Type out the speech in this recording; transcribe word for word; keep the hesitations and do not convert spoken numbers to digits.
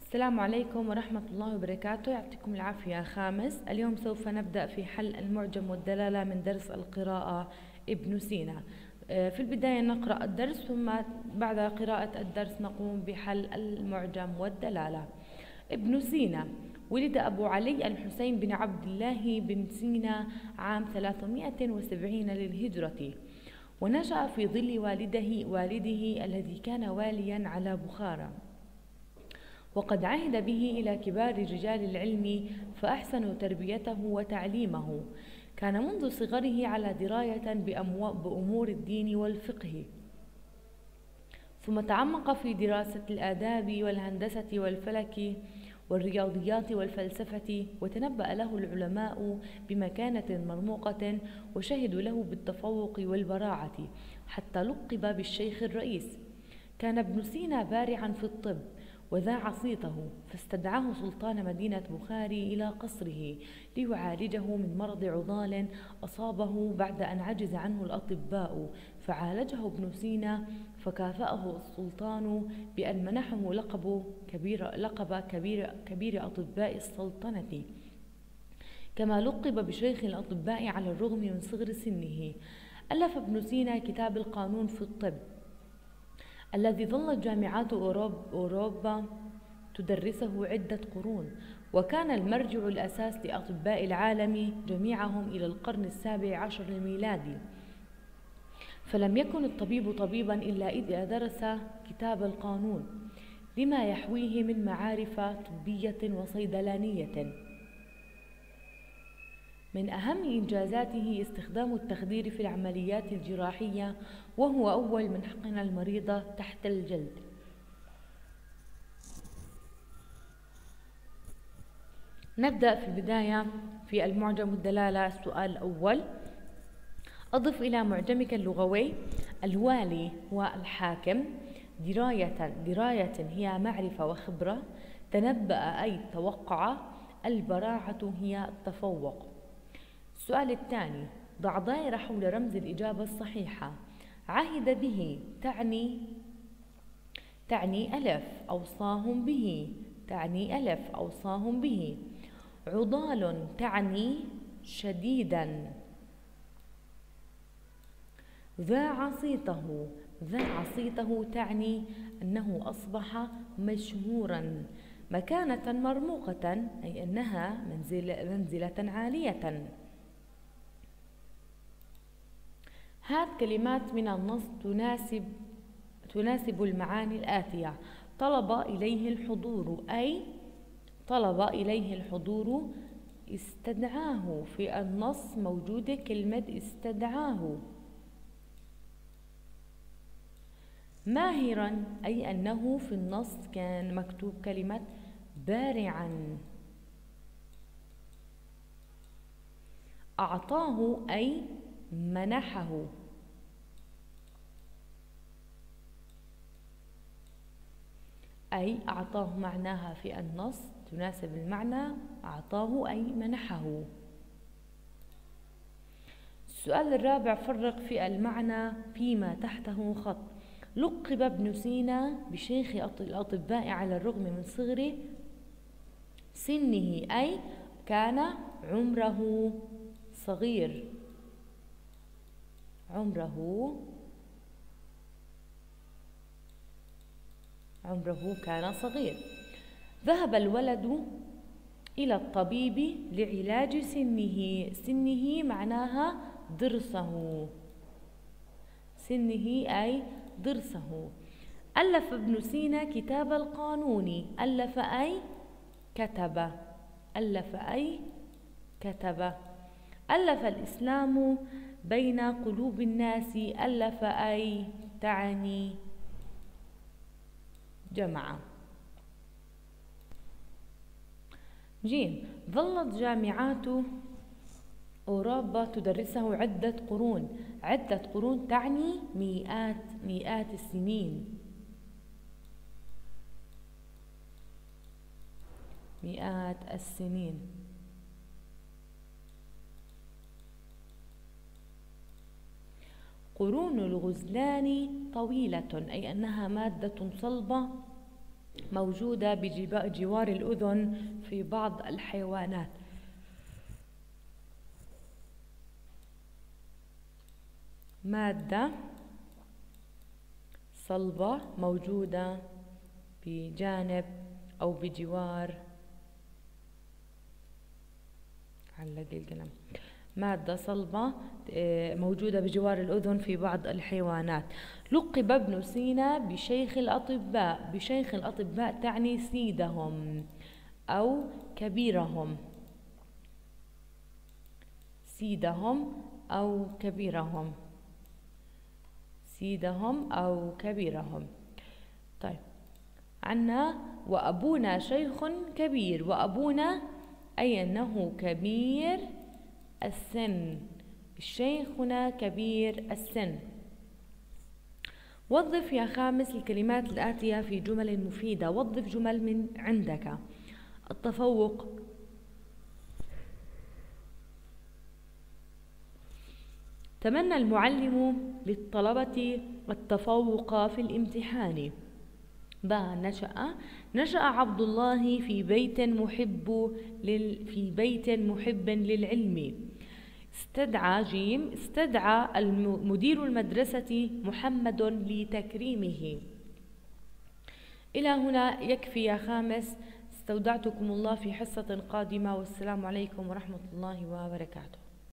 السلام عليكم ورحمة الله وبركاته، يعطيكم العافية. خامس، اليوم سوف نبدأ في حل المعجم والدلالة من درس القراءة ابن سينا. في البداية نقرأ الدرس، ثم بعد قراءة الدرس نقوم بحل المعجم والدلالة. ابن سينا ولد أبو علي الحسين بن عبد الله بن سينا عام ثلاثمائة وسبعين للهجرة، ونشأ في ظل والده والده الذي كان واليا على بخارى، وقد عهد به إلى كبار رجال العلم فأحسنوا تربيته وتعليمه. كان منذ صغره على دراية بأمور الدين والفقه، ثم تعمق في دراسة الآداب والهندسة والفلك والرياضيات والفلسفة، وتنبأ له العلماء بمكانة مرموقة وشهدوا له بالتفوق والبراعة، حتى لقب بالشيخ الرئيس. كان ابن سينا بارعا في الطب وذاع صيته، فاستدعاه سلطان مدينة بخاري إلى قصره ليعالجه من مرض عضال أصابه بعد أن عجز عنه الأطباء، فعالجه ابن سينا، فكافأه السلطان بأن منحه لقب كبير لقب كبير, كبير أطباء السلطنة، كما لقب بشيخ الأطباء على الرغم من صغر سنه. ألف ابن سينا كتاب القانون في الطب الذي ظلت جامعات أوروبا تدرسه عدة قرون، وكان المرجع الأساس لأطباء العالم جميعهم إلى القرن السابع عشر الميلادي. فلم يكن الطبيب طبيبا إلا إذا درس كتاب القانون لما يحويه من معارف طبية وصيدلانية. من أهم إنجازاته استخدام التخدير في العمليات الجراحية، وهو أول من حقن المريض تحت الجلد. نبدأ في البداية في المعجم والدلالة. السؤال الأول: أضف إلى معجمك اللغوي الوالي هو الحاكم، دراية دراية هي معرفة وخبرة، تنبأ أي توقع، البراعة هي التفوق. السؤال الثاني: ضع دائرة حول رمز الإجابة الصحيحة. عهد به تعني تعني ألف، أوصاهم به تعني ألف، أوصاهم به. عضال تعني شديدا. ذاع صيته ذاع صيته تعني أنه أصبح مشهورا. مكانة مرموقة أي أنها منزل منزلة عالية. هات كلمات من النص تناسب تناسب المعاني الآتية: طلب إليه الحضور أي طلب إليه الحضور، استدعاه. في النص موجودة كلمة استدعاه. ماهرا أي أنه في النص كان مكتوب كلمة بارعا. أعطاه أي منحه. أي أعطاه معناها في النص تناسب المعنى أعطاه أي منحه. السؤال الرابع: فرق في المعنى فيما تحته خط. لقب ابن سينا بشيخ الأطباء على الرغم من صغر سنه، أي كان عمره صغير عمره عمره كان صغير. ذهب الولد إلى الطبيب لعلاج سنه. سنه معناها ضرسه سنه أي ضرسه. ألف ابن سينا كتاب القانون. ألف أي كتب ألف أي كتب. ألف الإسلام بين قلوب الناس. ألف أي تعني جمع. جيم: ظلت جامعات أوروبا تدرسه عدة قرون. عدة قرون تعني مئات مئات السنين مئات السنين. قرون الغزلان طويلة أي أنها مادة صلبة موجودة بجوار الأذن في بعض الحيوانات. مادة صلبة موجودة بجانب أو بجوار علق القلم مادة صلبة موجودة بجوار الأذن في بعض الحيوانات. لقب ابن سينا بشيخ الأطباء. بشيخ الأطباء تعني سيدهم أو كبيرهم، سيدهم أو كبيرهم، سيدهم أو كبيرهم. طيب عنا وأبونا شيخ كبير. وأبونا أي أنه كبير السن، الشيخ هنا كبير السن. وظف يا خامس الكلمات الآتية في جمل مفيدة. وظف جمل من عندك. التفوق، تمنى المعلم للطلبة التفوق في الامتحان. با نشأ نشأ عبد الله في بيت محب لل في بيت محب للعلم. استدعى جيم استدعى مدير المدرسة محمد لتكريمه. إلى هنا يكفي يا خامس. استودعتكم الله في حصة قادمة، والسلام عليكم ورحمة الله وبركاته.